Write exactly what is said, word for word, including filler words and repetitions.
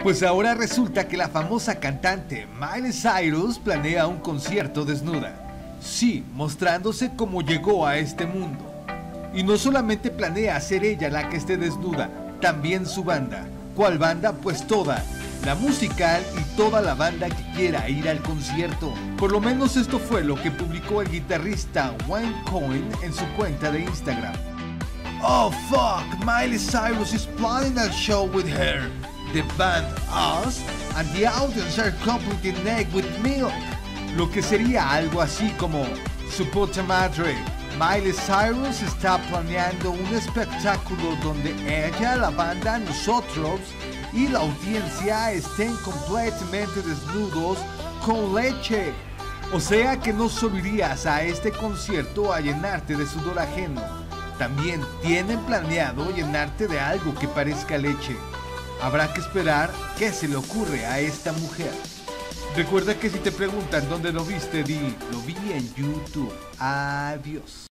Pues ahora resulta que la famosa cantante Miley Cyrus planea un concierto desnuda. Sí, mostrándose cómo llegó a este mundo. Y no solamente planea ser ella la que esté desnuda, también su banda. ¿Cuál banda? Pues toda. La musical y toda la banda que quiera ir al concierto. Por lo menos esto fue lo que publicó el guitarrista Wayne Coyne en su cuenta de Instagram. Oh fuck, Miley Cyrus is planning a show with her. The band Us and the audience are completely naked with milk. Lo que sería algo así como: su puta madre, Miley Cyrus está planeando un espectáculo donde ella, la banda, nosotros y la audiencia estén completamente desnudos con leche. O sea que no solo irías a este concierto a llenarte de sudor ajeno, también tienen planeado llenarte de algo que parezca leche. Habrá que esperar qué se le ocurre a esta mujer. Recuerda que si te preguntan dónde lo viste, di: lo vi en YouTube. Adiós.